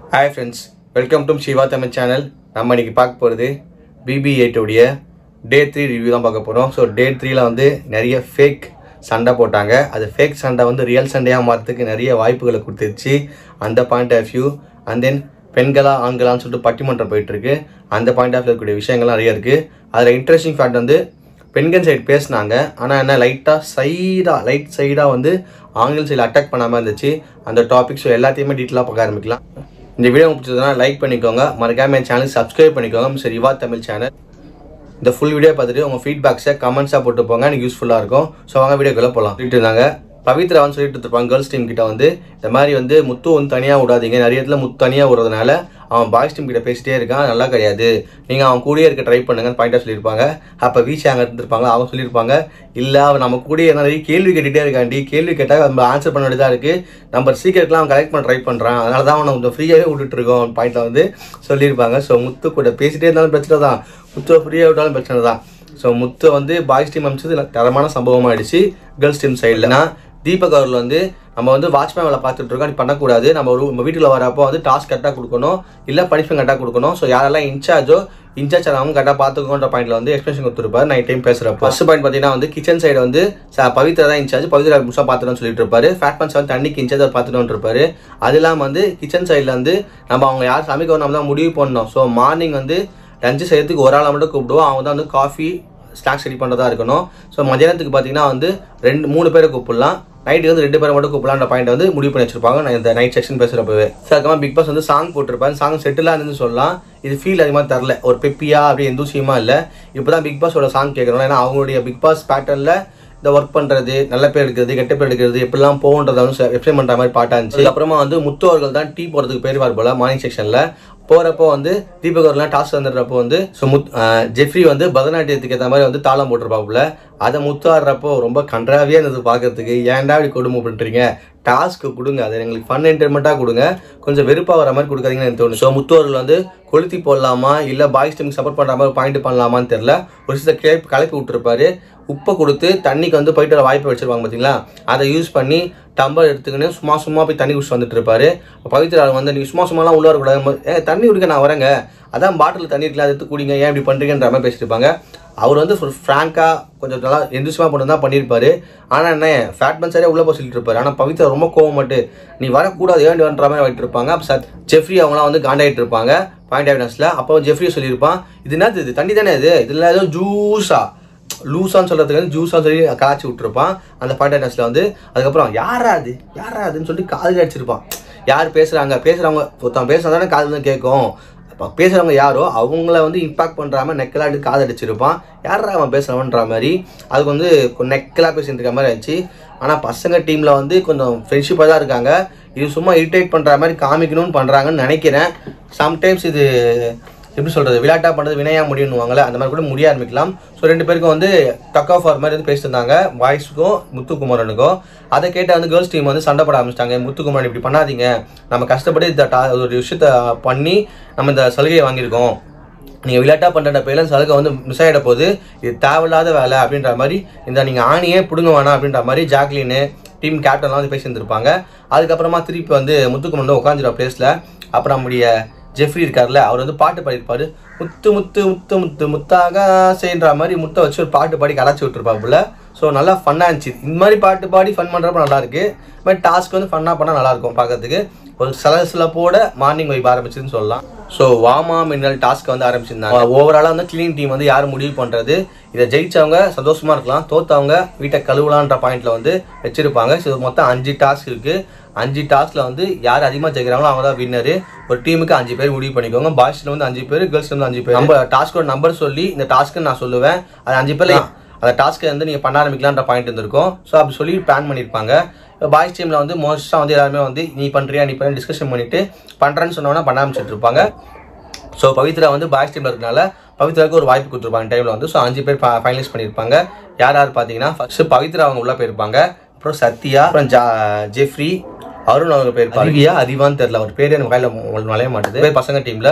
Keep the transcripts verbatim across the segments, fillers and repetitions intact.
Hi friends, welcome to Muthukumaran channel. நம்ம இன்னைக்கு பார்க்க போறது B B eight உடைய day three review தான் பார்க்க போறோம். So day three ல வந்து நிறைய fake சண்டை போட்டாங்க. அது fake சண்டை வந்து real சண்டையா மாறதுக்கு நிறைய வாய்ப்புகளை கொடுத்துச்சு. அந்த point of view and then பெண்களா ஆண்களான்னு சொல்லிட்டு பட்டிமன்றம் போயிட்டு இருக்கு. அந்த பாயிண்ட் ஆஃப் இருக்கக்கூடிய விஷயங்கள் நிறைய இருக்கு. அதுல இன்ட்ரெஸ்டிங் ஃபேக்ட் வந்து பெண்கள் சைடு பேசினாங்க. ஆனால் என்ன லைட்டாக சைடாக லைட் சைடாக வந்து ஆண்கள் சைடில் அட்டாக் பண்ணாமல் இருந்துச்சு. அந்த டாபிக்ஸ் எல்லாத்தையுமே டீட்டெயிலாக பார்க்க ஆரம்பிக்கலாம். இந்த வீடியோ பிடிச்சதுனா லைக் பண்ணிக்கோங்க, மறக்காம என் சேனல் சப்ஸ்கிரைப் பண்ணிக்கோங்க. Mister Yuvatamil channel. இந்த ஃபுல் வீடியோ பார்த்துட்டு உங்கள் ஃபீட்பேக்ஸை கமெண்ட்ஸாக போட்டு போங்க, எனக்கு யூஸ்ஃபுல்லாக இருக்கும். ஸோ வாங்க வீடியோக்குள்ளே போகலாம். சொல்லிட்டு இருந்தாங்க பவித்ரான்னு சொல்லிட்டு இருப்பாங்க கேர்ள்ஸ் டீம் கிட்ட வந்து இந்த மாதிரி வந்து முத்து வந்து தனியாக விடாதீங்க, நிறைய இடத்துல முத்து தனியாக விடுறதுனால அவன் பாய்ஸ் டீம் கிட்ட பேசிட்டே இருக்கான், நல்லா கிடையாது, நீங்கள் அவன் கூடயே இருக்க ட்ரை பண்ணுங்க பாயிண்டாக சொல்லியிருப்பாங்க. அப்போ வீச்சு அங்கே இருந்திருப்பாங்க, அவங்க சொல்லியிருப்பாங்க இல்லை அவன் நம்ம கூடயே நிறைய கேள்வி கேட்டுகிட்டே இருக்காண்டி, கேள்வி கேட்டால் நம்ம ஆன்சர் பண்ண வேண்டியதாக இருக்குது, நம்ம சீக்கிரட்லாம் அவன் கலெக்ட் பண்ண ட்ரை பண்ணுறான், அதனால தான் அவனை கொஞ்சம் ஃப்ரீயாகவே விட்டுட்டு இருக்கோம் பாயிண்டில் வந்து சொல்லியிருப்பாங்க. ஸோ முத்து கூட பேசிகிட்டே இருந்தாலும் பிரச்சனை தான், முத்துவை ஃப்ரீயாக விட்டாலும் பிரச்சனை தான். ஸோ முத்து வந்து பாய்ஸ் டீம் அமைச்சது தரமான சம்பவம் ஆயிடுச்சு. கேர்ள்ஸ் டீம் சைட்லனா தீபக் அவர்கள் வந்து நம்ம வந்து வாட்ச்மேன் வேலை பார்த்துட்டு இருக்கோம், நீ பண்ணக்கூடாது, நம்ம ஒரு நம்ம வீட்டில் வரப்போ வந்து டாஸ்க் கரெக்டாக கொடுக்கணும், இல்லை பனிஷ்மெண்ட் கரெக்டாக கொடுக்கணும். ஸோ யாரெல்லாம் இன்சார்ஜோ இன்சார்ஜ் அவங்க கரெக்டாக பார்த்துக்கோன்ற பாயிண்ட்ல வந்து எக்ஸ்பிளேஷன் கொடுத்துருப்பாரு நைட் டைம் பேசுகிறப்ப. ஃபர்ஸ்ட் பாயிண்ட் பார்த்தீங்கன்னா வந்து கிச்சன் சைடு வந்து பவித்ரா தான் இன்சார்ஜ், பவித்ரா முழுசாக பார்த்துட்டு சொல்லிட்டு இருப்பாரு. ஃபேட் பன்ஸ் வந்து தண்ணிக்கு இன்சார்ஜ் அவர் பார்த்துட்டு இருப்பாரு. அது இல்லாமல் வந்து கிச்சன் சைடில் வந்து நம்ம அவங்க யார் சமைக்கணும் நம்ம தான் முடிவு பண்ணணும். ஸோ மார்னிங் வந்து லஞ்சு செய்யறதுக்கு ஒரு ஆளை மட்டும் கூப்பிடுவோம், அவங்க தான் வந்து காஃபி ஸ்நாக்ஸ் ரெடி பண்ணுறதா இருக்கணும். ஸோ மதியானத்துக்கு பார்த்தீங்கன்னா வந்து ரெண்டு மூணு பேரை கூப்பிடலாம், நைட்டு வந்து ரெண்டு பேரை மட்டும் கூப்பிடலான்ற பாயிண்ட் வந்து முடிவு பண்ணி வச்சிருப்பாங்க. நான் இந்த நைட் செக்ஷன் பேசுகிறப்பவே அதுக்கப்புறமா பிக் பாஸ் வந்து சாங் போட்டிருப்பாரு. சாங் செட்டிலாக இருந்து சொல்லலாம், இது ஃபீல் அதிகமாக தரல, ஒரு பெப்பியா அப்படி எந்தூசியமாக இல்லை. இப்போ தான் பிக் பாஸோட சாங் கேட்குறோம், ஏன்னா அவங்களுடைய பிக் பாஸ் பேட்டர்னில் இந்த ஒர்க் பண்ணுறது, நல்ல பேர் எடுக்கிறது, கெட்ட பேர் எடுக்கிறது, எப்படிலாம் போகன்றதை வந்து எக்ஸ்பிளைன் பண்ணுற மாதிரி பாட்டாக இருந்துச்சு. அப்புறமா வந்து முத்து அவர்கள் தான் டீ போடுறதுக்கு பேருவார் போல மார்னிங் செக்ஷனில் போகிறப்போ வந்து தீபக் அவர்லாம் டாஸ்க் வந்துடுறப்போ வந்து ஸோ முத் ஜெஃப்ரி வந்து பரதநாட்டியத்துக்கு ஏற்ற மாதிரி வந்து தாளம் போட்டிருப்பாப்புல. அதை முத்து ஆடுறப்போ ரொம்ப கன்றாவியாக இருந்தது பார்க்கறதுக்கு. ஏன்டா இப்படி கொடுமை பண்ணுறீங்க, டாஸ்க்கு கொடுங்க, அதை எங்களுக்கு ஃபன் என்டர்மெண்ட்டாக கொடுங்க, கொஞ்சம் வெறுப்பாக வர மாதிரி கொடுக்காதீங்கன்னு எனக்கு தோணும். ஸோ முத்து அவர்கள் வந்து கொளுத்தி போடலாமா இல்லை பாய்ஸ் டீமுக்கு சப்போர்ட் பண்ணுற மாதிரி பாயிண்ட் பண்ணலாமான்னு தெரில, ஒரு சில கிளப்பி கலப்பி விட்டுருப்பாரு. உப்பை கொடுத்து தண்ணிக்கு வந்து போயிட்டு வர வாய்ப்பை வச்சிருப்பாங்க பார்த்தீங்களா, அதை யூஸ் பண்ணி டம்பர் எடுத்துக்கின்னு சும்மா சும்மா போய் தண்ணி குடிச்சு வந்துட்டு இருப்பாரு. பவித்ரா வந்து நீங்கள் சும்மா சும்மாலாம் உள்ள வரக்கூடாது, ஏ தண்ணி குடிக்க நான் வரேங்க, அதான் பாட்டில் தண்ணி இருக்கலாம், அதை எடுத்து குடிங்க, ஏன் இப்படி பண்ணுறீங்கன்ற மாதிரி பேசிட்டு இருப்பாங்க. அவர் வந்து ஃப்ராங்காக கொஞ்சம் நல்லா எந்திரிசமாக பண்ணி தான் பண்ணியிருப்பாரு. ஆனால் என்ன ஃபேட் பன் சரியாக உள்ளே போய் சொல்லிட்டு இருப்பாரு. ஆனால் பவித்ரா ரொம்ப கோவம் மட்டும் நீ வரக்கூடாது ஏன் வரன்ற மாதிரி வாங்கிட்டு இருப்பாங்க. அப்போ சார் ஜெஃப்ரி அவங்களாம் வந்து காண்டாகிட்டு இருப்பாங்க பாயிண்ட் ஆஃப்னஸில். அப்போ ஜெஃப்ரியை சொல்லியிருப்பான், இது என்ன இது தண்ணி தானே, இது இதில் ஏதோ ஜூஸா லூஸான்னு சொல்கிறதுக்கு வந்து ஜூஸாக சொல்லி காய்ச்சி விட்டுருப்பான் அந்த பாயிண்ட் ஆஃப்னஸில் வந்து. அதுக்கப்புறம் யாரா அது யாரா அதுன்னு சொல்லிட்டு காது அடிச்சிருப்பான். யார் பேசுகிறாங்க பேசுகிறவங்க ஒருத்தன் பேசுனா தானே காது தான் கேட்கும். இப்போ பேசுகிறவங்க யாரோ அவங்கள வந்து இம்பாக்ட் பண்ணுறாமல் நெக்கெல்லாம் எடுத்து காது அடிச்சிருப்பான். யாரா அவன் பேசுகிறவன்ற மாதிரி அதுக்கு வந்து நெக்கெல்லாம் பேசிட்டு இருக்க மாதிரி ஆச்சு. ஆனால் பசங்க டீமில் வந்து கொஞ்சம் ஃப்ரெண்ட்ஷிப்பாக தான் இருக்காங்க. இது சும்மா இரிட்டேட் பண்ணுற மாதிரி காமிக்கணும்னு பண்ணுறாங்கன்னு நினைக்கிறேன். சம்டைம்ஸ் இது எப்படி சொல்கிறது, விளையாட்டாக பண்ணுறது வினையாக முடியும்னுவாங்களே, அந்த மாதிரி கூட முடிய ஆரம்பிக்கலாம். ஸோ ரெண்டு பேருக்கும் வந்து டக் ஆஃப் ஆர் மாதிரி வந்து பேசிட்டு இருந்தாங்க, பாய்ஸுக்கும் முத்துக்குமரனுக்கும். அதை கேட்ட வந்து கேர்ள்ஸ் டீம் வந்து சண்டை போட ஆரம்பிச்சிட்டாங்க. முத்துக்குமரன் இப்படி பண்ணாதீங்க, நம்ம கஷ்டப்பட்டு இந்த ஒரு விஷயத்த பண்ணி நம்ம இந்த சலுகையை வாங்கியிருக்கோம், நீங்கள் விளையாட்டாக பண்ணுற பேரில் சலுகை வந்து மிஸ் ஆகிட போது, இது தேவையில்லாத வேலை அப்படின்ற மாதிரி, இந்த நீங்கள் ஆணியே பிடுங்க வேணாம் அப்படின்ற மாதிரி ஜாக்லின்னு டீம் கேப்டன்லாம் வந்து பேசியிருந்திருப்பாங்க. அதுக்கப்புறமா திருப்பி வந்து முத்துக்குமரன் உட்காந்துருவா பிளேஸில். அப்புறம் நம்முடைய ஜெஃப்ரி இருக்கார்ல, அவர் வந்து பாட்டு பாடியிருப்பாரு, முத்து முத்து முத்து முத்து முத்தாக செய்கிற மாதிரி முத்தை வச்சு ஒரு பாட்டு பாடி கலாச்சி விட்டுருப்பாப்புல. ஸோ நல்லா ஃபன்னாக இருந்துச்சு. இந்த மாதிரி பாட்டு பாடி ஃபன் பண்ணுறப்ப நல்லாயிருக்கு. இது மாதிரி டாஸ்க் வந்து ஃபன்னாக பண்ணால் நல்லாயிருக்கும் பார்க்கறதுக்கு. ஒரு சில சிலப்போட மார்னிங் வைப் ஆரம்பிச்சுன்னு சொல்லலாம். ஸோ வாமா மின்னல் டாஸ்க் வந்து ஆரம்பிச்சிருந்தாங்க. ஓவராலாக வந்து கிளீன் டீம் வந்து யார் முடிவு பண்ணுறது, இதை ஜெயிச்சவங்க சந்தோஷமாக இருக்கலாம், தோற்றவங்க வீட்டை கழுவலான்ற பாயிண்டில் வந்து வச்சுருப்பாங்க. ஸோ மொத்தம் அஞ்சு டாஸ்க் இருக்குது. அஞ்சு டாஸ்கில் வந்து யார் அதிகமாக ஜெயிக்கிறாங்களோ அவங்க தான் வின்னரு. ஒரு டீமுக்கு அஞ்சு பேர் முடிவு பண்ணிக்கோங்க. பாய்ஸில் வந்து அஞ்சு பேர், கேர்ள்ஸில் வந்து அஞ்சு பேர். நம்ம டாஸ்கோட நம்பர் சொல்லி இந்த டாஸ்க்கு நான் சொல்லுவேன், அது அஞ்சு பேர் அந்த டாஸ்க்கை வந்து நீங்கள் பண்ண ஆரம்பிக்கலான்ற பாயிண்ட் இருந்திருக்கும். ஸோ அப்படி சொல்லி பிளான் பண்ணியிருப்பாங்க. இப்போ பாய்ஸ் டீமில் வந்து மோஸ்ட்டாக வந்து எல்லாருமே வந்து நீ பண்ணுறியா நீ பண்ண டிஸ்கஷன் பண்ணிவிட்டு பண்ணுறேன்னு சொன்னோன்னா பண்ண ஆரம்பிச்சுட்டு இருப்பாங்க. ஸோ பவித்ரா வந்து பாய்ஸ் டீமில் இருக்கனால பவித்ராவுக்கு ஒரு வாய்ப்பு கொடுத்துருப்பாங்க டைமில் வந்து. ஸோ அஞ்சு பேர் ஃபைனலைஸ் பண்ணியிருப்பாங்க. யார் யார் பார்த்தீங்கன்னா ஃபர்ஸ்ட் பவித்ரா அவங்க உள்ளே போயிருப்பாங்க, அப்புறம் சத்யா, அப்புறம் ஜா ஜெஃப்ரி, அருண் அவங்க பேர் பருவியா அதிவான்னு தெரியல, அவர் பேர் எனக்கு வாயில நுழைய மாட்டேது. பசங்க டீமில்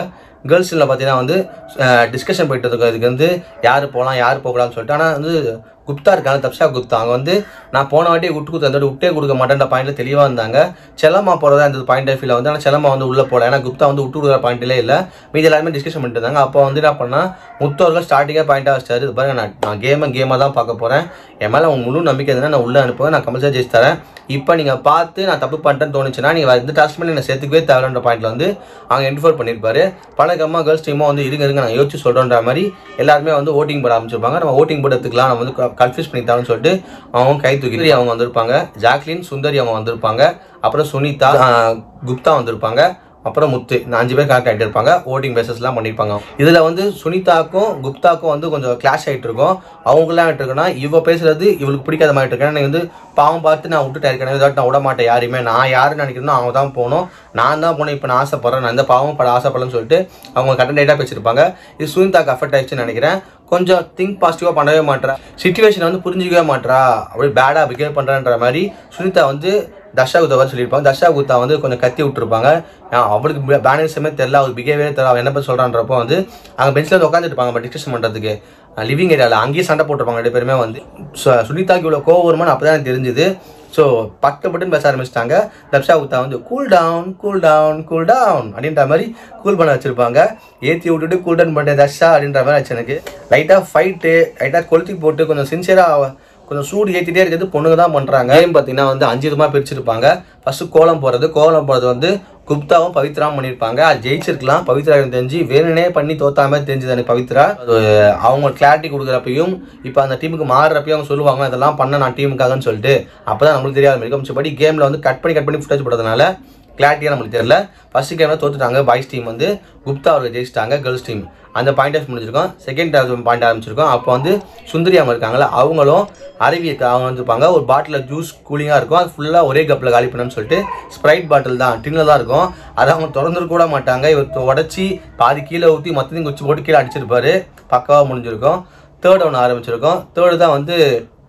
கேர்ள்ஸில் பார்த்தீங்கன்னா வந்து டிஸ்கஷன் போயிட்டு இருக்கோம். இதுக்கு வந்து யார் போகலாம் யார் போகலாம்னு சொல்லிட்டு. ஆனால் வந்து குப்தா இருக்காங்க, தப்ஷா குப்தா, அவங்க வந்து நான் போன வாட்டி விட்டு கொடுத்து அந்த விட்டே கொடுக்க மாட்டேன்ற பாயிண்ட்ல தெளிவாக இருந்தாங்க. செல்லம்மா போகிறதா இந்த பாயிண்ட் ஆஃப் வியூவில் வந்து, ஆனால் செல்லம்மா வந்து உள்ளே போகல. ஏன்னா குப்தா வந்து விட்டு கொடுக்குற பாயிண்ட்லே இல்லை. மீதி எல்லாருமே டிஸ்கஷன் பண்ணிட்டு இருந்தாங்க. அப்போ வந்து என்ன பண்ணால் முத்தவர்கள் ஸ்டார்டிங்காக பாயிண்டாக வச்சாரு, இது பாருங்க நான் நான் கேமை கேமாக தான் பார்க்க போகிறேன், என் மேலே அவங்க முழு நம்பிக்கை இருந்தால் நான் உள்ளே அனுப்புவேன், நான் கம்பல்சரி ஜெயிச்சு தரேன். இப்போ நீங்கள் பார்த்து நான் தப்பு பண்ணிட்டேன்னு தோணுச்சுன்னா நீங்கள் இந்த டாஸ்க் பண்ணி என்னை சேர்த்துக்கவே தேவைன்ற பாயிண்ட்ல வந்து அவங்க இன்ஃபார்ம் பண்ணியிருப்பாரு. பழக்கமாக கேர்ள்ஸ் டீமாக வந்து இருங்க இருங்க நான் யோசிச்சு சொல்கிறேன்ற மாதிரி எல்லாருமே வந்து ஓட்டிங் போட ஆரம்பிச்சிருப்பாங்க. நம்ம ஓட்டிங் போட எடுத்துக்கலாம், நம்ம வந்து கன்ஃபியூஸ் பண்ணித்தான்னு சொல்லிட்டு அவங்க கை தூக்கி அவங்க வந்திருப்பாங்க. ஜாக்லின், சுந்தரி அவங்க வந்திருப்பாங்க. அப்புறம் சுனிதா, குப்தா வந்திருப்பாங்க. அப்புறம் முத்து, இந்த அஞ்சு பேர் கரெக்ட் ஆகிட்டு இருப்பாங்க. ஓட்டிங் பேசஸ்லாம் பண்ணியிருப்பாங்க. இதில் வந்து சுனிதாக்கும் குப்தாக்கும் வந்து கொஞ்சம் கிளாஷ் ஆகிட்டு இருக்கும். அவங்களாம் ஆகிட்டு இருக்குன்னா இவ பேசுறது இவளுக்கு பிடிக்காத மாதிரி இருக்கேன். நான் வந்து பாவம் பார்த்து நான் விட்டுட்டு இருக்கேன், இதாட்டு நான் விட மாட்டேன் யாரையுமே, நான் யாருன்னு நினைக்கிறேனோ அவங்க தான் போகணும், நான் தான் போகணும், இப்போ நான் ஆசைப்படுறேன், நான் இந்த பாவம் பட ஆசைப்படலன்னு சொல்லிட்டு அவங்க கண்டென்ட்டாக பேசியிருப்பாங்க. இது சுனிதாக்கு அஃபெக்ட் ஆயிடுச்சுன்னு நினைக்கிறேன். கொஞ்சம் திங்க் பாசிட்டிவாக பண்ணவே மாட்டேறா, சிச்சுவேஷனை வந்து புரிஞ்சிக்கவே மாட்டேறா, அப்படி பேடாக பிஹேவ் பண்ணுறன்ற மாதிரி சுனிதா வந்து தர்ஷா குத்தா வர சொல்லியிருப்பாங்க. தர்ஷா குத்தா வந்து கொஞ்சம் கத்தி விட்டுருப்பாங்க. அவளுக்கு பேலன்ஸுமே தெரியல, அவருக்கு பிஹேவியரே தெரியல, அவன் என்ன பேர் சொல்கிறான்றப்போ வந்து அங்கே பெஞ்சில் வந்து உட்காந்துட்டு இருப்பாங்க டிஸ்கஷன் பண்ணுறதுக்கு லிவிங் ஏரியாவில். அங்கேயே சண்டை போட்டிருப்பாங்க ரெண்டு பேருமே வந்து. சுனிதாக்கு இவ்வளோ கோவம் வருமானு அப்போ தான் தெரிஞ்சுது. ஸோ பட்டு பட்டுன்னு பேச ஆரம்பிச்சிட்டாங்க. தர்ஷா குத்தா வந்து cool down cool down cool down அப்படின்ற மாதிரி கூல் பண்ண வச்சுருப்பாங்க. ஏற்றி விட்டுட்டு கூல் டவுன் பண்ணிட்டேன் தர்ஷா அப்படின்ற மாதிரி ஆச்சு. எனக்கு லைட்டாக ஃபைட்டு லைட்டாக கொளுத்தி போட்டு கொஞ்சம் சின்சியராக கொஞ்சம் சூடு ஏற்றிட்டே இருக்கிறது பொண்ணுங்க தான் பண்ணுறாங்க. கேம் பார்த்தீங்கன்னா வந்து அஞ்சு விதமாக பிரிச்சிருப்பாங்க. ஃபஸ்ட்டு கோலம் போடுறது, கோலம் போடுறது வந்து குப்தாவும் பவித்ராவும் பண்ணியிருப்பாங்க. அது ஜெயிச்சிருக்கலாம், பவித்ரா தெரிஞ்சு வேணுனே பண்ணி தோத்தாம தெரிஞ்சது எனக்கு பவித்ரா. அது அவங்க கிளாரிட்டி கொடுக்குறப்பையும் இப்போ அந்த டீமுக்கு மாறுறப்பையும் அவங்க சொல்லுவாங்க இதெல்லாம் பண்ண நான் டீமுக்காகன்னு சொல்லிட்டு. அப்போ தான் நம்மளுக்கு தெரியாது மிச்சப்படி கேமில் வந்து கட் பண்ணி கட் பண்ணி ஃபுட்டேஜ் போடுறதுனால கிளாரிட்டியாக நம்மளுக்கு தெரியல. ஃபர்ஸ்ட் கேமில் தோத்துட்டாங்க பாய்ஸ் டீம் வந்து, குப்தா அவர்கள் ஜெயிச்சிட்டாங்க கேர்ள்ஸ் டீம். அந்த பாயிண்ட் ஆஃப் முடிஞ்சிருக்கோம். செகண்ட் பாயிண்ட் ஆரம்பிச்சிருக்கோம். அப்போ வந்து சுந்தரி அவங்க இருக்காங்களா, அவங்களும் அருவி அவங்க வந்துருப்பாங்க. ஒரு பாட்டில் ஜூஸ் கூலிங்காக இருக்கும், அது ஃபுல்லாக ஒரே கப்பில் காலி பண்ணணும்னு சொல்லிட்டு ஸ்ப்ரைட் பாட்டில் தான் டின்னில் தான் இருக்கும், அதை அவங்க திறந்துரு கூட மாட்டாங்க. இவர் உடச்சி பாதி கீழே ஊற்றி மற்றதையும் குச்சி போட்டு கீழே அடிச்சிருப்பாரு. பக்காவாக முடிஞ்சிருக்கும். தேர்ட் ஒன்று ஆரம்பிச்சிருக்கோம். தேர்டு தான் வந்து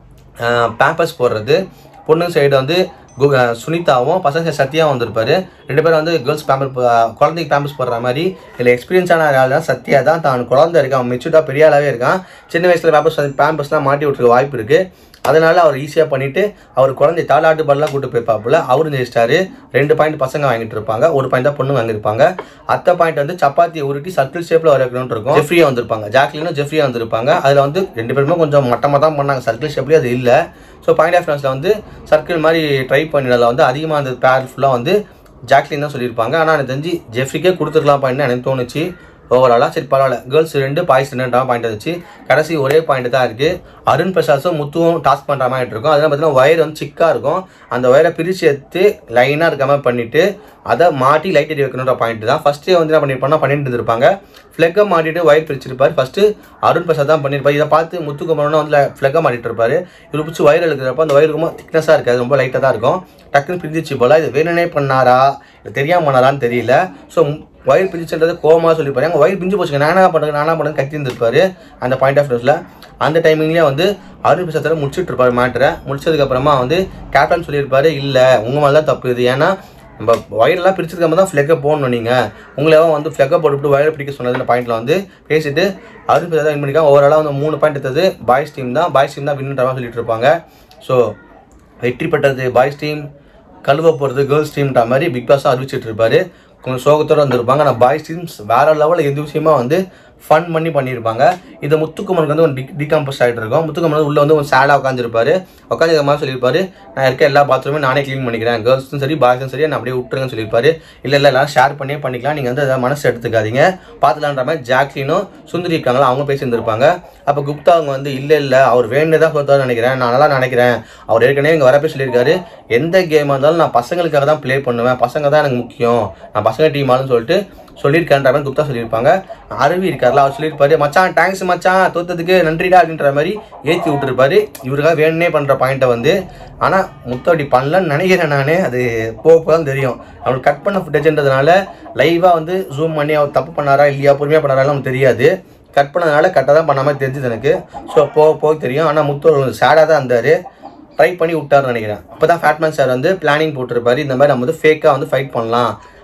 பேம்பர்ஸ் போடுறது. பொண்ணுங்க சைடு வந்து சுனிதாவும் பசங்க சத்யாவும் வந்திருப்பாரு. ரெண்டு பேரும் வந்து கேர்ள்ஸ் பேம்பர் குழந்தைக்கு பேம்பர்ஸ் போடுற மாதிரி. இதில் எக்ஸ்பீரியன்ஸான ஆள் தான் சத்யா தான். தான் குழந்தை இருக்கான், அவன் மெச்சூர்டாக பெரிய ஆளாகவே இருக்கான். சின்ன வயசில் பேம்பர்ஸ் பேம்பர்ஸ்லாம் மாட்டி விட்டுருக்க வாய்ப்பு இருக்குது. அதனால அவர் ஈஸியாக பண்ணிவிட்டு அவர் குழந்தை தாலாட்டு பாடலாம் கூட்டு போயிருப்பாப்புல. அவரும் ஜெயிச்சிட்டாரு. ரெண்டு பாயிண்ட் பசங்க வாங்கிட்டு இருப்பாங்க, ஒரு பாயிண்ட் தான் பொண்ணு வாங்கியிருப்பாங்க. அத்தை பாயிண்ட் வந்து சப்பாத்தியை உருட்டி சர்க்கிள் ஷேப்பில் வரைக்கணும்னு இருக்கும். ஜெஃப்ரியா வந்திருப்பாங்க, ஜாக்லினும் ஜெஃப்ரியா வந்திருப்பாங்க. அதில் வந்து ரெண்டு பேருமே கொஞ்சம் மட்டமாக தான் பண்ணாங்க, சர்க்கிள் ஷேப்லேயே அது இல்லை. ஸோ பாயிண்ட் ஆஃப் ஃபினான்ஸில் வந்து சர்க்கிள் மாதிரி ட்ரை பண்ணிடல வந்து அதிகமாக அந்த பேர் ஃபுல்லாக வந்து ஜாக்லின் தான் சொல்லியிருப்பாங்க. ஆனால் எனக்கு தெரிஞ்சு ஜெஃப்ரிக்கே கொடுத்துருக்கலாம் பாயிண்ட் எனக்கு தோணுச்சு ஓவராலாக. சரி பரவாயில்ல, கேர்ள்ஸ் ரெண்டு பாய்ஸ் ரெண்டு பாயிண்ட் இருந்துச்சு. கடைசி ஒரே பாயிண்ட் தான் இருக்குது. அருண் பிரசாத்தும் முத்துவும் டாஸ்க் பண்ணுற மாதிரி இருக்கும். அதெல்லாம் பார்த்தீங்கன்னா ஒயர் வந்து சிக்காக இருக்கும், அந்த ஒயரை பிரித்து எடுத்து லைனாக இருக்க மாதிரி பண்ணிவிட்டு அதை மாட்டி லைட் எடி வைக்கணுன்ற பாயிண்ட் தான். ஃபஸ்ட்டே வந்து என்ன பண்ணியிருப்பாங்க பண்ணிட்டு இருந்திருப்பாங்க. ஃப்ளெக்கை மாட்டிட்டு ஒயர் பிரிச்சிருப்பார். ஃபஸ்ட்டு அருண் பிரசாத் தான் பண்ணியிருப்பார். இதை பார்த்து முத்துக்குமரனும் வந்து ஃப்ளெக்கை மாட்டிட்டு இருப்பார். இவர் பிடிச்சி ஒயர் எழுக்கிறப்ப அந்த ஒயர் ரொம்ப திக்னஸாக இருக்காது, ரொம்ப லைட்டாக தான் இருக்கும். டக்குன்னு பிரிஞ்சிச்சு போல். இது வேணுனே பண்ணாரா இது தெரியாமல் பண்ணாரான்னு தெரியல. ஸோ ஒயர் பிரிச்சுன்றது கோவமாக சொல்லியிருப்பாரு. அங்கே ஒயர் பிரிஞ்சு போச்சுங்க, நானா பண்ணுறது நானா பண்ணுறது கத்தி இருந்திருப்பாரு அந்த பாயிண்ட் ஆஃப் வியூஸில். அந்த டைமிங்லேயே வந்து அருண் பிரசாத்தில் முடிச்சுட்டு இருப்பார் மேட்டரை. முடிச்சதுக்கப்புறமா வந்து கேப்டன் சொல்லியிருப்பாரு, இல்லை உங்கள் மேலே தான் தப்பு இது, ஏன்னா நம்ம ஒயரெல்லாம் பிரிச்சதுக்கு தான் ஃப்ளெக்கை போடணும், நீங்கள் உங்களே வந்து ஃப்ளெக்கை போட்டுவிட்டு ஒயரை பிடிக்க சொன்னது இந்த பாயிண்டில் வந்து பேசிட்டு அருண் பிரசாத் வின் பண்ணிக்காங்க. ஓவராலாக வந்து மூணு பாயிண்ட் எடுத்தது பாய்ஸ் டீம் தான். பாய்ஸ் டீம் தான் வின்ன்ற மாதிரி சொல்லிட்டு இருப்பாங்க. ஸோ வெற்றி பெற்றது பாய்ஸ் டீம், கழுவ போகிறது கேர்ள்ஸ் டீம்ன்ற மாதிரி பிக் பாஸாக அறிவிச்சிட்டு இருப்பாரு. கொஞ்சம் சோகத்தோடு வந்திருப்பாங்க. ஆனால் பாய்ஸ் டீம்ஸ் வேறு லெவலில் எந்த விஷயமா வந்து ஃபன் பண்ணி பண்ணியிருப்பாங்க. இதை முத்துக்குமரனுக்கு வந்து ஒரு டி டிகாம்போஸ் ஆகிட்டு இருக்கும். முத்துக்குமரன் உள்ளே வந்து ஒரு சேடாக உட்காந்துருப்பாரு. உட்காந்து இதை மாதிரி சொல்லியிருப்பாரு, நான் இருக்க எல்லா பாத்ரூமே நானே க்ளீன் பண்ணிக்கிறேன், கேர்ள்ஸும் சரி பாய்ஸும் சரி நான் அப்படியே விட்டுருங்கன்னு சொல்லியிருப்பாரு. இல்லை இல்லை எல்லாம் ஷேர் பண்ணியே பண்ணிக்கலாம், நீங்கள் வந்து அதை மனசு எடுத்துக்காதீங்க பார்த்துலான்ற மாதிரி ஜாக்லினும் சுந்தரி இருக்காங்களா அவங்க பேசியிருந்திருப்பாங்க. அப்போ குப்தா அவங்க வந்து இல்லை இல்லை அவர் வேணுன்னு தான் சொல்லிட்டாருன்னு நினைக்கிறேன், நான் நல்லா நினைக்கிறேன், அவர் ஏற்கனவே இங்கே வரப்பே சொல்லியிருக்காரு எந்த கேமாக இருந்தாலும் நான் பசங்களுக்காக தான் ப்ளே பண்ணுவேன், பசங்க தான் எனக்கு முக்கியம், நான் பசங்க டீம் ஆளுன்னு சொல்லிட்டு சொல்லியிருக்கேன்ற மாதிரி குப்தா சொல்லியிருப்பாங்க. அருவி இருக்கார்ல அவர் சொல்லியிருப்பாரு, மச்சான் தேங்க்ஸ் மச்சான் தோத்ததுக்கு நன்றிடா அப்படின்ற மாதிரி ஏற்றி விட்டுருப்பாரு. இவருக்காக வேணுன்னே பண்ணுற பாயிண்ட்டை வந்து. ஆனால் முத்து அப்படி பண்ணலன்னு நினைக்கிறேன் நான், அது போக தான் தெரியும். அவனுக்கு கட் பண்ண ஃபுட்டேஜ்ன்றதுனால லைவாக வந்து ஜூம் பண்ணி அவர் தப்பு பண்ணாரா இல்லையா பொறுமையாக பண்ணாராலும் நமக்கு தெரியாது. கட் பண்ணதுனால கரெக்டாக தான் பண்ணாமல் தெரிஞ்சுது எனக்கு. ஸோ போக போக தெரியும். ஆனால் முத்து ஒரு சேடாக தான் இருந்தார், ட்ரை பண்ணி விட்டாருன்னு நினைக்கிறேன். அப்போ தான் ஃபேட்மேன் சார் வந்து பிளானிங் போட்டிருப்பாரு, இந்த மாதிரி நம்ம வந்து ஃபேக்காக வந்து ஃபைட் பண்ணலாம்,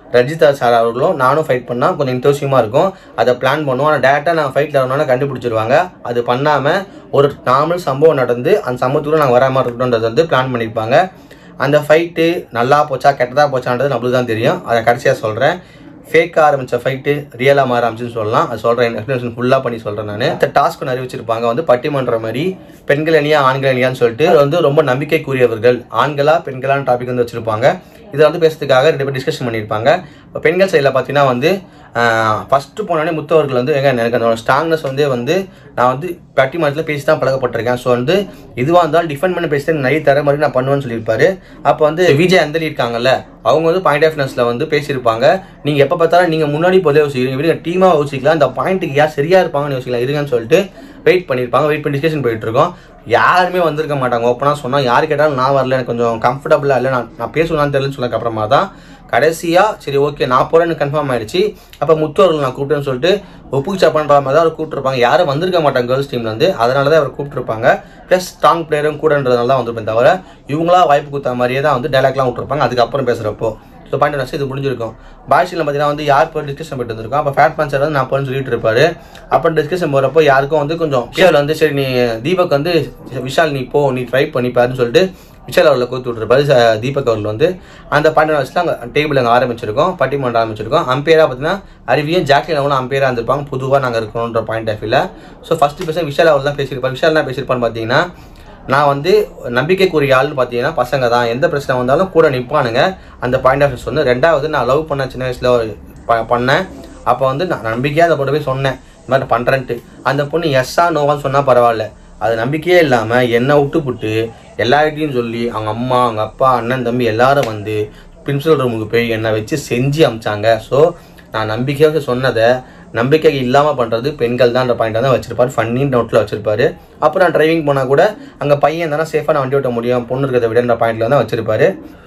ரஜிதா சார் அவர்களும் நானும் ஃபைட் பண்ணால் கொஞ்சம் இன்ட்ரெஸ்டிங்காக இருக்கும். அதை பிளான் பண்ணுவோம். ஆனால் டேரெக்டாக நாங்கள் ஃபைட்டில் வரணும்னா கண்டுபிடிச்சிருவாங்க. அது பண்ணாமல் ஒரு நார்மல் சம்பவம் நடந்து அந்த சம்பவத்துக்குள்ள நாங்கள் வராமல் இருக்கணுன்றது வந்து பிளான் பண்ணியிருப்பாங்க. அந்த ஃபைட்டு நல்லா போச்சா கெட்டதாக போச்சான்றது நம்மளுக்கு தான் தெரியும். அதை கடைசியாக சொல்கிறேன். ஃபேக்காக ஆரம்பித்த ஃபைட்டு ரியலாக மாற ஆரம்பிச்சுன்னு சொல்லலாம். அது சொல்கிறேன், எக்ஸ்பிளேஷன் ஃபுல்லாக பண்ணி சொல்கிறேன். நான் இந்த டாஸ்க்கு அறிவிச்சிருப்பாங்க வந்து பட்டிமன்றம் மாதிரி பெண்கள் அணியா ஆண்கள் அணியான்னு சொல்லிட்டு வந்து ரொம்ப நம்பிக்கைக்குரியவர்கள் ஆண்களா பெண்களான டாபிக் வந்து வச்சுருப்பாங்க. இதை வந்து பேசுறதுக்காக ரெண்டு பேர் டிஸ்கஷன் பண்ணியிருப்பாங்க. இப்போ பெண்கள் சைடில் பார்த்தீங்கன்னா வந்து ஃபஸ்ட்டு போனோடனே முத்தவர்கள் வந்து எங்க எனக்கு அந்த ஸ்ட்ராங்னஸ் வந்து வந்து நான் வந்து பட்டிமன்றத்தில் பேசி தான் பழகப்பட்டிருக்கேன். ஸோ வந்து இதுவாக இருந்தாலும் டிஃபெண்ட் பண்ணி பேசிட்டு நிறைய தர மாதிரி நான் பண்ணுவேன்னு சொல்லியிருப்பாரு. அப்போ வந்து விஜய் அந்தலி இருக்காங்கல்ல, அவங்க வந்து பாயிண்ட் ஆஃப் வியூஸில் வந்து பேசியிருப்பாங்க. நீங்கள் எப்போ பார்த்தாலும் நீங்கள் முன்னாடி போதே யோசிக்கிறீங்க, இவங்க டீமாக யோசிக்கலாம், இந்த பாயிண்ட்டுக்கு யார் சரியாக இருப்பாங்கன்னு யோசிக்கலாம் இருங்கன்னு சொல்லிட்டு வெயிட் பண்ணியிருப்பாங்க. வெயிட் பண்ணி டிஸ்கஷன் போயிட்டு இருக்கோம். யாருமே வந்திருக்க மாட்டாங்க. ஓப்பனாக சொன்னால் யார் கேட்டாலும் நான் வரல, எனக்கு கொஞ்சம் கம்ஃபர்டபுளாக இல்லை, நான் நான் பேசுவேன்னு தெரியலன்னு சொன்னதுக்கு அப்புறமா தான் கடைசியாக சரி ஓகே நான் போகிறேன்னு கன்ஃபார்ம் ஆகிடுச்சு. அப்போ முத்தவர்கள் நான் கூப்பிட்டேன்னு சொல்லிட்டு ஒப்புக்கு சாப்பான்ற மாதிரி தான் அவர் கூப்பிட்டுருப்பாங்க. யாரும் வந்திருக்க மாட்டாங்க கேர்ள்ஸ் டீம்லேருந்து, அதனால தான் அவர் கூப்பிட்டுருப்பாங்க. ப்ளஸ் ஸ்ட்ராங் பிளேயரும் கூடன்றதுனால தான் வந்திருப்பேன் தவிர இவங்களா வாய்ப்பு கொடுத்த மாதிரியே தான் வந்து டைலாக்லாம் விட்டுருப்பாங்க அதுக்கப்புறம் பேசுகிறப்போ. ஸோ பாயிண்ட் நஷ்டம் இது முடிஞ்சிருக்கும். பாய்ஸில் பார்த்தீங்கன்னா வந்து யார் போய் டிஸ்கஷன் போயிட்டு வந்துருக்கோம். அப்போ ஃபேட் பஞ்சர் வந்து நான் போன்னு சொல்லிட்டு இருப்பாரு. அப்புறம் டிஸ்கஷன் போகிறப்போ யாருக்கும் வந்து கொஞ்சம் விஷால் வந்து சரி நீ தீபக் வந்து விஷால் நீ போ நீ ட்ரை பண்ணிப்பாருன்னு சொல்லிட்டு விஷால் அவர்களை கொடுத்து விட்டுருப்பாரு. தீபக் அவர்கள் வந்து அந்த பாயிண்ட் வச்சுட்டு அங்கே டேபிள் அங்கே ஆரம்பிச்சிருக்கோம், பட்டிமன்றம் ஆரம்பிச்சிருக்கோம். அம்பையராக பார்த்தீங்கன்னா அருவியும் ஜாக்லின் அவங்களும் அம்பையராக இருந்திருப்பாங்க. பொதுவாக நாங்கள் இருக்கணுன்ற பாயிண்ட் ஆஃப் வியூவில். ஸோ ஃபஸ்ட்டு பேச விஷால் அவர் தான் பேசியிருப்பார். விஷால் தான் பேசியிருப்பான்னு பார்த்தீங்கன்னா நான் வந்து நம்பிக்கைக்குரிய ஆள்னு பார்த்தீங்கன்னா பசங்க தான், எந்த பிரச்சனை வந்தாலும் கூட நிற்பானுங்க. அந்த பாயிண்ட் ஆஃப் வியூஸ் வந்து ரெண்டாவது நான் லவ் பண்ண சின்ன வயசில் பண்ணேன். அப்போ வந்து நான் நம்பிக்கையாக அதை கொண்டு போய் சொன்னேன் இந்த மாதிரி பண்ணுறேன்ட்டு. அந்த பொண்ணு எஸ்ஸா நோவான்னு சொன்னால் பரவாயில்ல, அது நம்பிக்கையே இல்லாமல் என்னை விட்டுப்புட்டு எல்லார்கிட்டையும் சொல்லி அவங்க அம்மா அவங்க அப்பா அண்ணன் தம்பி எல்லாரும் வந்து பிரின்சிபல் ரூமுக்கு போய் என்னை வச்சு செஞ்சு அமிச்சாங்க. ஸோ நான் நம்பிக்கையாக சொன்னதை நம்பிக்கை இல்லாமல் பண்ணுறது பெண்கள் தான் அந்த பாயிண்ட் தான் வச்சிருப்பாரு. ஃபன்னின்னு நோட்டில் வச்சிருப்பாரு. அப்புறம் நான் டிரைவிங் போனால் கூட அங்கே பையன் தானே சேஃபாக நான் வண்டி ஓட்ட முடியும், பொண்ணு இருக்கிறத விடன்ற பாயிண்டில் தான் வச்சிருப்பாரு.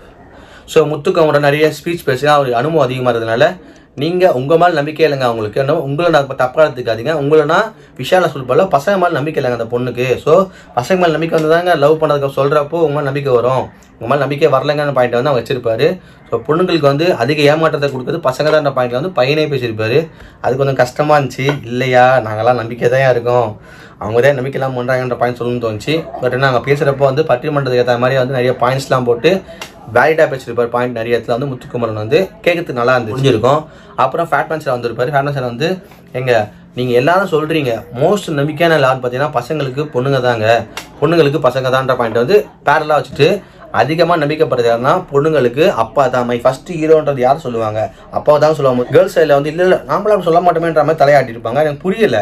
ஸோ முத்துக்குமரன் நிறைய ஸ்பீச் பேசினா அவர் அனுபவம் அதிகமாக இருந்ததுனால நீங்கள் உங்கள் மேலே நம்பிக்கை இல்லைங்க அவங்களுக்கு, என்ன உங்களை நான் இப்போ தப்பாக எடுத்துக்காதீங்க, உங்களைனா விஷால சொல்லிப்பால பசங்க மேலே நம்பிக்கை இல்லைங்க அந்த பொண்ணுக்கு. ஸோ பசங்க மேலே நம்பிக்கை வந்து தாங்க லவ் பண்ணுறதுக்கு சொல்கிறப்போ உங்கள் மேலே நம்பிக்கை வரும், உங்கள் மேலே நம்பிக்கை வரலைங்கன்னு பாயிண்ட் வந்து அவங்க வச்சிருப்பாரு. ஸோ பொண்ணுங்களுக்கு வந்து அதிக ஏமாற்றத்தை கொடுக்குறது பசங்க தான் பாயிண்ட்ல வந்து பையனே பேசியிருப்பாரு. அது கொஞ்சம் கஷ்டமாக இருந்துச்சு. இல்லையா நாங்கள்லாம் நம்பிக்கை தான் இருக்கோம், அவங்க தான் நம்பிக்கைலாம் பண்ணுறாங்கன்ற பாயிண்ட் சொல்லணும்னு தோணுச்சு. பட் என்ன நாங்கள் பேசுகிறப்போ வந்து பட்டிமன்றத்துக்கு ஏற்ற மாதிரி வந்து நிறைய பாயிண்ட்ஸ்லாம் போட்டு வேலிடாக பேசியிருப்பார். பாயிண்ட் நிறைய இடத்துல வந்து முத்துக்குமரன் வந்து கேட்கறதுக்கு நல்லா இருந்துருக்கும். அப்புறம் ஃபேட் பஞ்சர் வந்திருப்பார். ஃபேட் பஞ்சர் வந்து எங்கள் நீங்கள் எல்லாரும் சொல்கிறீங்க மோஸ்ட் நம்பிக்கையான லாட் பார்த்தீங்கன்னா பசங்களுக்கு பொண்ணுங்க தாங்க, பொண்ணுங்களுக்கு பசங்க தான்ற பாயிண்ட் வந்து பேரலாக வச்சுட்டு அதிகமாக நம்பிக்கைப்படுறது யாருன்னா பொண்ணுங்களுக்கு அப்பா தான். மை ஃபர்ஸ்ட் ஹீரோன்றது யார் சொல்லுவாங்க, அப்பா தான் சொல்லுவாங்க. கேர்ள்ஸ் சைடில் வந்து இல்லை இல்லை நாமளும் சொல்ல மாட்டோமேன்ற மாதிரி தலையாட்டிருப்பாங்க. எனக்கு புரியலை,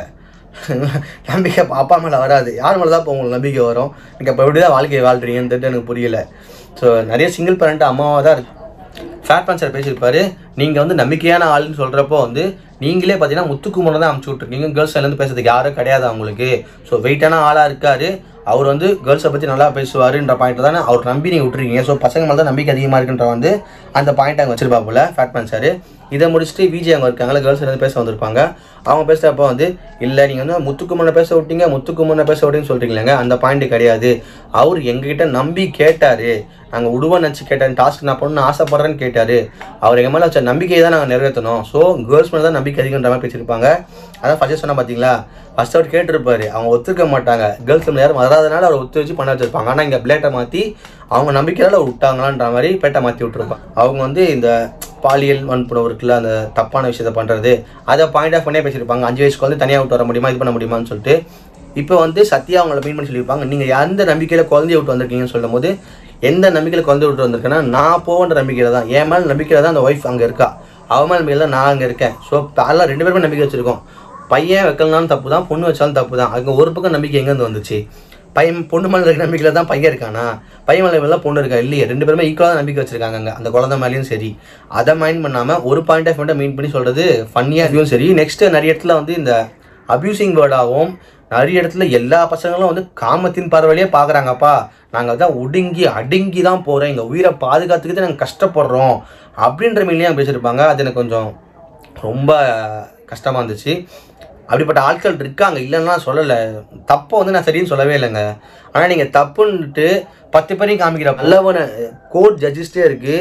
நம்பிக்கை அப்பா மேலே வராது, யார் மேலே தான் இப்போ உங்களுக்கு நம்பிக்கை வரும், நீங்கள் இப்போ எப்படி தான் வாழ்க்கையை வாழ்றீங்கன்றது எனக்கு புரியலை. ஸோ நிறைய சிங்கிள் பேரண்ட் அம்மாவாக தான் இருக்கு. ஃபேட் பஞ்சர் பேசியிருப்பாரு. நீங்கள் வந்து நம்பிக்கையான ஆளுன்னு சொல்கிறப்போ வந்து நீங்களே பார்த்தீங்கன்னா முத்துக்குமரன் தான் அமுச்சு விட்ருக்கீங்க, கேர்ள்ஸ் சைட்லேருந்து பேசுறதுக்கு யாரும் கிடையாது அவங்களுக்கு. ஸோ வெயிட்டான ஆளாக இருக்காரு அவர், வந்து கேர்ள்ஸை பற்றி நல்லா பேசுவாருன்ற பாயிண்ட் தானே அவர் நம்பி நீங்கள் விட்டுருக்கீங்க. ஸோ பசங்க மேலே தான் நம்பிக்கை அதிகமாக இருக்குன்ற வந்து அந்த பாயிண்ட் அங்கே வச்சிருப்பாப்புல ஃபேட் பஞ்சர். இதை முடிச்சுட்டு விஜய் அவங்க இருக்காங்களா கேர்ள்ஸ் வந்து பேச வந்திருப்பாங்க. அவங்க பேசுகிறப்போ வந்து இல்லை நீங்கள் வந்து முத்துக்குமரனை பேச விட்டீங்க முத்துக்குமரனை பேச விட்டீங்கன்னு சொல்கிறீங்களேங்க, அந்த பாயிண்ட் கிடையாது. அவர் எங்ககிட்ட நம்பி கேட்டார், நாங்கள் விடுவோம் நினச்சி கேட்டார், டாஸ்க் நான் பண்ணணும்னு ஆசைப்படுறேன்னு கேட்டார், அவர் எங்கள் மேலே வச்ச நம்பிக்கையை தான் நாங்கள் நிறைவேற்றணும். ஸோ கேர்ள்ஸ் மேலே தான் நம்பிக்கை அதிகன்ற மாதிரி பேசியிருப்பாங்க. அதான் ஃபர்ஸ்ட் சொன்னால் பார்த்தீங்களா, ஃபர்ஸ்ட் அவர் கேட்டிருப்பாரு, அவங்க ஒத்துக்க மாட்டாங்க, கேர்ள்ஸ் மேலே யாரும் வராதனால அவர் ஒத்து வச்சு பண்ண வச்சிருப்பாங்க. ஆனால் இங்கே பிளேட்டை மாற்றி அவங்க நம்பிக்கையால் அவர் விட்டாங்களான்ற மாதிரி பேட்டை மாற்றி விட்டுருப்பாங்க. அவங்க வந்து இந்த பாலியல் வன்புணர்வு இருக்குல்ல, அந்த தப்பான விஷயத்தை பண்ணுறது, அதை பாயிண்ட் ஆஃப் பண்ணே பேசியிருப்பாங்க. அஞ்சு வயசுக்கு வந்து தனியாக விட்டு வர முடியுமா, இது பண்ண முடியுமான்னு சொல்லிட்டு. இப்போ வந்து சத்யா அவங்கள மீன் பண்ணி சொல்லியிருப்பாங்க, நீங்கள் எந்த நம்பிக்கையில் குழந்தைய விட்டு வந்திருக்கீங்கன்னு சொல்லும் போது எந்த நம்பிக்கையில் குழந்தை விட்டு வந்திருக்கேன்னா நான் போகின்ற நம்பிக்கையில் தான், என் மேலே நம்பிக்கையில் தான் அந்த ஒய்ஃப் அங்கே இருக்கா, அவன் மேலே நம்பிக்கையில் தான் நான் அங்கே இருக்கேன். ஸோ அதெல்லாம் ரெண்டு பேருமே நம்பிக்கை வச்சுருக்கோம். பையன் வைக்கலனாலும் தப்பு தான், பொண்ணு வச்சாலும் தப்பு தான். அங்கே ஒரு பக்கம் நம்பிக்கை எங்கேருந்து வந்துச்சு, பையன் பொண்ணு மேலே இருக்க நம்பிக்கையில் தான் பையன் இருக்கானா, பையன் மேலே எல்லாம் பொண்ணு இருக்கா இல்லையே, ரெண்டு பேருமே ஈக்குவலாக நம்பிக்கை வச்சிருக்காங்க அங்கே அந்த குழந்தை மேலேயும் சரி. அதை மைண்ட் பண்ணாமல் ஒரு பாயிண்ட் ஆஃப் மட்டும் மீன் பண்ணி சொல்கிறது ஃபன்னியாக சரி. நெக்ஸ்ட்டு நிறைய இடத்துல வந்து இந்த அப்யூசிங் வேர்டாகவும் நிறைய இடத்துல எல்லா பசங்களும் வந்து காமத்தின் பார்வையிலே பார்க்குறாங்கப்பா, நாங்கள் தான் ஒடுங்கி அடுங்கி தான் போகிறோம், எங்கள் உயிரை பாதுகாத்துக்கிட்டு நாங்கள் கஷ்டப்படுறோம் அப்படின்ற மீனிலையும் பேசியிருப்பாங்க. அது எனக்கு கொஞ்சம் ரொம்ப கஷ்டமாக இருந்துச்சு. அப்படிப்பட்ட ஆட்கள் இருக்காங்க, இல்லைன்னா சொல்லலை, தப்பை வந்து நான் சரின்னு சொல்லவே இல்லைங்க. ஆனால் நீங்கள் தப்புன்ட்டு பத்து பேரையும் காமிக்கிற நல்லவன கோர்ட் ஜட்ஜிஸ்டே இருக்குது,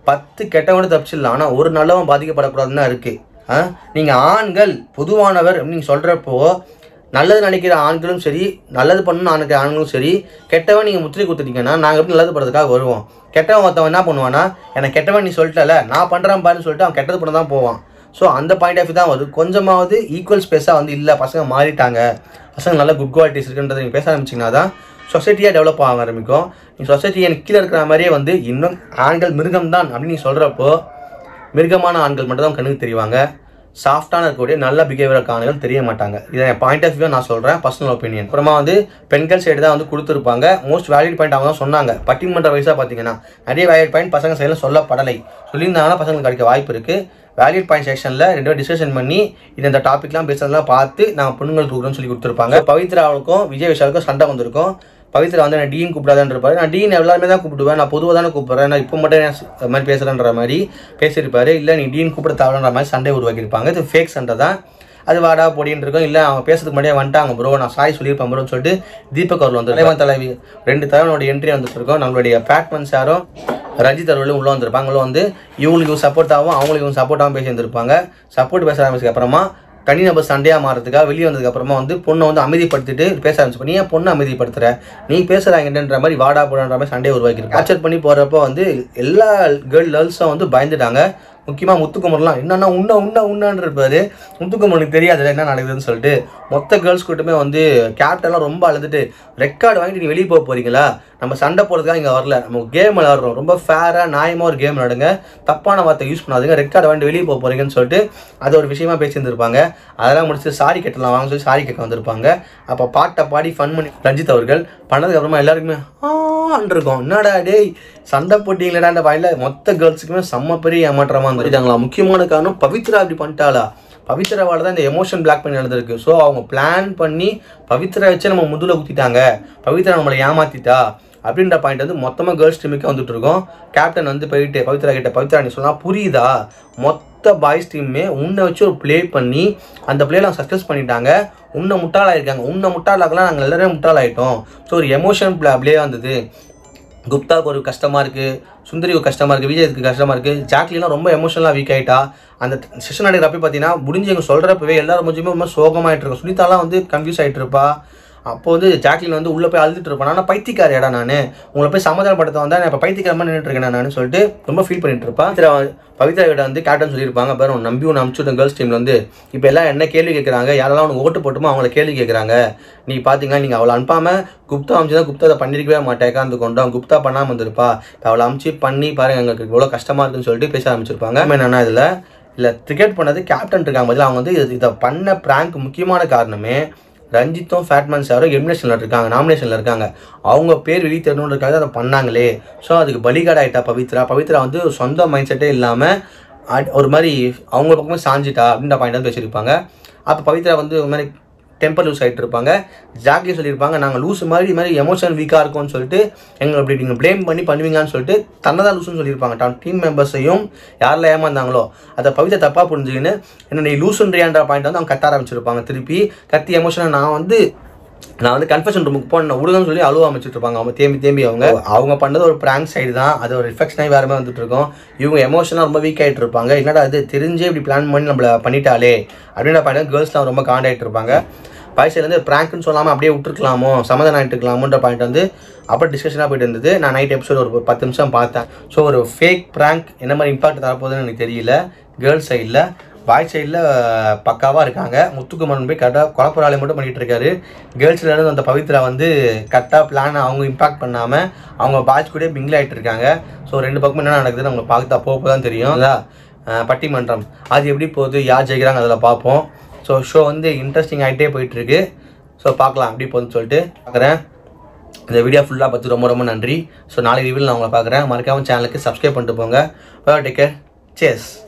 பத்து கெட்டவனோட தப்பிச்சிடலாம், ஆனால் ஒரு நல்லவன் பாதிக்கப்படக்கூடாதுன்னு தான் இருக்குது. நீங்கள் ஆண்கள் பொதுவானவர் அப்படின்னு சொல்கிறப்போ நல்லது நினைக்கிற ஆண்களும் சரி, நல்லது பண்ணணும்னு நினைக்கிற ஆண்களும் சரி, கெட்டவன் நீங்கள் முத்திரை கொடுத்துட்டீங்கன்னா நாங்கள் எப்படி நல்லது பண்ணுறதுக்காக வருவோம். கெட்டவன் ஒருத்தவன் என்ன பண்ணுவான்னா, எனக்கு கெட்டவன் நீ சொல்லிட்டல நான் பண்ணுறேன் பாருன்னு சொல்லிட்டு அவன் கெட்டது பண்ண தான் போவான். ஸோ அந்த பாயிண்ட் ஆஃப் வியூ தான் வருது. கொஞ்சமாவது ஈக்குவல் ஸ்பேஸாக வந்து இல்லை பசங்க மாறிட்டாங்க, பசங்க நல்ல குட் குவாலிட்டிஸ் இருக்குன்றதை நீங்கள் பேச ஆரம்பிச்சிங்கன்னா தான் சொசைட்டியாக டெவலப் ஆக ஆரம்பிக்கும். நீ சொசைட்டி எனக்கு கீழே இருக்கிற மாதிரியே வந்து இன்னும் ஆண்கள் மிருகம் தான் அப்படின்னு நீ சொல்கிறப்போ மிருகமான ஆண்கள் மட்டும் தான் கண்ணுக்கு தெரிவாங்க. சாஃப்டான இருக்கக்கூடிய நல்ல பிஹேவியர் ஆண்கள் தெரிய மாட்டாங்க. இதை என் பாயிண்ட் ஆஃப் வியூ நான் சொல்கிறேன், பர்சனல் ஒப்பீனியன். அப்புறமா வந்து பெண்கள் சைடு தான் வந்து கொடுத்துருப்பாங்க. மோஸ்ட் வேலிட் பாயிண்ட் அவங்க தான் சொன்னாங்க. பட்டிமன்ற வயசாக பார்த்தீங்கன்னா நிறைய வேலிட் பாயிண்ட் பசங்க சைடில் சொல்லப்படலை, சொல்லியிருந்தாங்கன்னா பசங்களுக்கு கிடைக்க வாய்ப்பு இருக்குது. வேலிட் பாயிண்ட் செக்ஷனில் ரெண்டு பேரும் டிஸ்கஷன் பண்ணி இந்த டாப்பிக்லாம் பேசுறதெல்லாம் பார்த்து நாங்கள் பொண்ணுங்களுக்கு கொடுக்குறோன்னு சொல்லி கொடுத்துருப்பாங்க. பவித்ராவுக்கும் விஜய் விஷாலுக்கும் சண்டை வந்திருக்கும். பவித்ரா வந்து நான் டீன் கூப்பிடாதான்னு இருப்பாரு. நான் டீன் எல்லாருமே தான் கூப்பிடுவேன், நான் பொதுவாக தானே கூப்பிட்றேன், நான் இப்போ மட்டும் அது மாதிரி பேசுகிறேன்ற மாதிரி பேசியிருப்பாரு. இல்லை நீ டீன் கூப்பிட தேவைன்ற மாதிரி சண்டை உருவாக்கியிருப்பாங்க. இது ஃபேக் சண்டை தான். அது வாடா பொடின்னு இருக்கும். இல்லை அவங்க பேசுறதுக்கு முன்னாடியே வந்துட்டாங்க ப்ரோ, நான் சாய் சொல்லியிருப்பேன் ப்ரோன்னு சொல்லிட்டு தீபக் அவர் வந்து தலைவன் தலைவி ரெண்டு தலைவனோட என்ட்ரி வந்துருக்கோம். நம்மளுடைய பேட்மன் சாரும் ரஞ்சித் அவர்களும் உள்ளே வந்திருப்பாங்க. உள்ள வந்து இவங்களுக்கு சப்போர்ட்டாகவும் அவங்களுக்கு இவங்க சப்போர்ட்டாகவும் பேசி வந்திருப்பாங்க. சப்போர்ட் பேச ஆரம்பிச்சதுக்கு அப்புறமா தனிநபர் சண்டையாக மாறதுக்காக வெளியே வந்ததுக்கப்புறமா வந்து பொண்ணை வந்து அமைதிப்படுத்திட்டு பேச ஆரம்பிச்சு. நீ ஏன் பொண்ணை அமைதிப்படுத்துற, நீ பேசுகிறாங்கன்ற மாதிரி வாடா போடான்ற மாதிரி சண்டையை உருவாக்கிருக்கு. கேப்சர் பண்ணி போகிறப்போ வந்து எல்லா கேர்ள் கேர்ள்ஸும் வந்து பயந்துட்டாங்க. முக்கியமாக முத்துக்குமரன்லாம் என்னன்னா உண்ண உண்ண உண்ணான்னு இருப்பாரு. முத்துக்குமரனுக்கு தெரியாதுல்ல என்ன நடக்குதுன்னு சொல்லிட்டு மொத்த கேர்ள்ஸ் கூட்டமே வந்து கேப்டன்லாம் ரொம்ப அழுதுட்டு ரெக்கார்டு வாங்கிட்டு நீ வெளியே போக போறீங்களா, நம்ம சண்டை போடுறதுக்காக இங்கே வரல, நம்ம கேம் விளாடுறோம், ரொம்ப ஃபேராக நியாயமாக ஒரு கேம் விளாடுங்க, தப்பான வார்த்தை யூஸ் பண்ணாதுங்க, ரெக்கார்டு வாங்கிட்டு வெளியே போக போறீங்கன்னு சொல்லிட்டு அது ஒரு விஷயமா பேசியிருந்திருப்பாங்க. அதெல்லாம் முடிச்சு சாரி கேட்டலாம் வாங்க சொல்லி சாரி கேட்க வந்திருப்பாங்க. அப்போ பாட்டை பாடி ஃபன் பண்ணி ரஞ்சித் அவர்கள் பண்ணதுக்கு அப்புறமா எல்லாருக்குமே ஆன் இருக்கும், என்னடா டேய் சண்டை போட்டிங்களேடான்ற வாயில மொத்த கேர்ள்ஸுக்குமே செம்ம பெரிய ஏமாற்றமா இருந்துட்டாங்களா. முக்கியமான காரணம் பவித்ரா அப்படி பண்ணிட்டாளா, பவித்ராவால் தான் இந்த எமோஷன் பிளாக் பண்ணி நடந்திருக்கு. ஸோ அவங்க பிளான் பண்ணி பவித்ரா வச்சு நம்ம முதுல ஊற்றிட்டாங்க, பவித்ரா நம்மளை ஏமாத்திட்டா அப்படின்ற பாயிண்ட் வந்து மொத்தமாக கேர்ள்ஸ் டீமுக்கு வந்துட்டு இருக்கோம். கேப்டன் வந்து போயிட்டு பவித்ரா கிட்ட பவித்ரா நீ சொன்னால் புரியுதா, மொத்த பாய்ஸ் டீமே உன்னை வச்சு ஒரு ப்ளே பண்ணி அந்த பிளேல அவங்க சக்ஸஸ் பண்ணிட்டாங்க, உன்னை முட்டாளாயிருக்காங்க, உன்னை முட்டாளாக்கலாம் நாங்கள் எல்லாருமே முட்டாளாயிட்டோம். ஸோ ஒரு எமோஷன் பிளே பிளே வந்தது. குப்தாவுக்கு ஒரு கஷ்டமாக இருக்குது, சுந்தரிக்கு கஷ்டமாக இருக்குது, விஜய்க்கு கஷ்டமாக இருக்குது, ஜாக்லிலாம் ரொம்ப எமோஷனலாக வீக் ஆகிட்டா. அந்த செஷன் நடக்கிறப்ப பார்த்தீங்கன்னா முடிஞ்சவங்க சொல்கிறப்பவே எல்லாரும் கொஞ்சமே ரொம்ப சோகமாகிட்டு இருக்கும். சுனிதாலாம் வந்து கன்ஃபியூஸ் ஆகிட்டு இருப்பா. அப்போ வந்து ஜாக்லின் வந்து உள்ளே போய் அழுதுட்டு இருப்பான், ஆனால் பைத்தியக்கார இடம் நான் உங்களை போய் சமாதானப்படுத்த வந்தால் நான் இப்போ பைத்தியக்காரமாக நின்றுட்டு இருக்கேன் நான் சொல்லிட்டு ரொம்ப ஃபீல் பண்ணிட்டு இருப்பான். பவித்ரா கிட்ட வந்து கேப்டன் சொல்லியிருப்பாங்க, பாரு உன் நம்பி ஒன்று அனுப்பிச்சுட்டேன் கேர்ள்ஸ் டீமில் வந்து இப்போ எல்லாம் என்ன கேள்வி கேட்குறாங்க, யாரெல்லாம் உனக்கு ஓட்டு போட்டுமோ அவங்கள கேள்வி கேட்குறாங்க, நீ பார்த்தீங்கன்னா நீங்கள் அவளை அனுப்பாமல் குப்தா அமிச்சு தான் குப்தா அதை பண்ணிருக்கவே மாட்டேக்கா அந்த கொண்டோம், குப்தா பண்ணாமல் வந்துருப்பா, இப்போ அவளை அமிச்சு பண்ணி பாருங்க எங்களுக்கு இவ்வளோ கஷ்டமாக இருக்குன்னு சொல்லிட்டு பேச ஆரம்பிச்சிருப்பாங்க. என்னன்னா இதில் இல்லை கிரிக்கெட் பண்ணது கேப்டன் இருக்காங்க பதில் அவங்க வந்து இதை பண்ண பிராங்க் முக்கியமான காரணமே ரஞ்சித்தும் ஃபேட்மேன் சாரும் எலிமினேஷனில் இருக்காங்க, நாமினேஷனில் இருக்காங்க, அவங்க பேர் வெளியே தரணுன்றதுக்காக அதை பண்ணாங்களே. ஸோ அதுக்கு பலிகாட் ஆகிட்டா பவித்ரா. பவித்ரா வந்து சொந்த மைண்ட் செட்டே இல்லாமல் ஒரு மாதிரி அவங்க பக்கமே சாஞ்சிட்டா அப்படின்ற பாயிண்ட் வந்து பேசியிருப்பாங்க. அப்போ பவித்ரா வந்து ஒரு மாதிரி டெம்பர் லூஸ் ஆகிட்டு இருப்பாங்க. ஜாக்லி சொல்லியிருப்பாங்க நாங்கள் லூஸ் மாதிரி இது மாதிரி எமோஷன் வீக்காக இருக்கும்னு சொல்லிட்டு எங்களை அப்படி நீங்கள் ப்ளேம் பண்ணி பண்ணுவீங்கன்னு சொல்லிட்டு தன்னதான் லூஸ்ன்னு சொல்லியிருப்பாங்க. டீம் மெம்பர்ஸையும் யாரில் ஏமாந்தாங்களோ அதை பவித்ரா தப்பாக புரிஞ்சுக்கின்னு என்ன நீ லூசுன்றியான்ற பாயிண்ட் வந்து அவங்க கத்த ஆரம்பிச்சிருப்பாங்க. திருப்பி கத்தி எமோஷனை நான் வந்து நான் வந்து கன்ஃபெஷன் ரூமுக்கு போன உடுங்கன்னு சொல்லி அழுவ அமைச்சிட்டு இருப்பாங்க. அவங்க தேம்பி தேம்பி அவங்க அவங்க பண்ணது ஒரு பிராங்க் சைடு தான், அது ஒரு ரிஃப்ளெக்ஷனாக வேறு மாதிரி வந்துட்டு இருக்கும். இவங்க எமோஷனாக ரொம்ப வீக் ஆகிட்டு இருப்பாங்க. என்னடா அது தெரிஞ்சே இப்படி பிளான் பண்ணி நம்மளை பண்ணிட்டாலே அப்படின்ற பாயிண்ட் கேர்ள்ஸ்லாம் ரொம்ப காண்டாகிட்டு இருப்பாங்க. பாய்ஸ்லேருந்து பிராங்க்னு சொல்லாமல் அப்படியே விட்டுருக்கலாமோ சமாதானம் ஆகிட்டு இருக்கலாமோன்ற பாயிண்ட் வந்து அப்போ டிஸ்கஷனாக போயிட்டு இருந்தது. நான் நைட் எபிசோட் ஒரு பத்து நிமிஷம் பார்த்தேன். ஸோ ஒரு ஃபேக் பிராங்க் என்ன மாதிரி இம்பாக்ட் தரப்போகுதுன்னு எனக்கு தெரியல. கேர்ள்ஸ் சைடில் பாய் சைடில் பக்காவாக இருக்காங்க. முத்துக்குமரன் போய் கரெக்டாக குழப்பராளி மட்டும் பண்ணிகிட்டு இருக்காரு. கேர்ள்ஸ்லேருந்து அந்த பவித்ரா வந்து கரெக்டாக பிளான் அவங்க இம்பாக்ட் பண்ணாமல் அவங்க பாய்ஸ் கூட மிங்கிள் ஆகிட்டு இருக்காங்க. ஸோ ரெண்டு பக்கமும் என்ன நடக்குதுன்னு அவங்க பார்த்து அப்போ தான் தெரியும். பட்டிமன்றம் அது எப்படி போகுது, யார் ஜெயிக்கிறாங்க அதில் பார்ப்போம். ஸோ ஷோ வந்து இன்ட்ரெஸ்டிங் ஆகிட்டே போயிட்டுருக்கு. ஸோ பார்க்கலாம் எப்படி போகுதுன்னு சொல்லிட்டு பார்க்குறேன். இந்த வீடியோ ஃபுல்லாக பார்த்து ரொம்ப ரொம்ப நன்றி. ஸோ நாளைக்கு ரிவியூவில் நான் உங்களை பார்க்குறேன். மறக்காமல் சேனலுக்கு சப்ஸ்கிரைப் பண்ணிட்டு போங்க. Take care, chairs.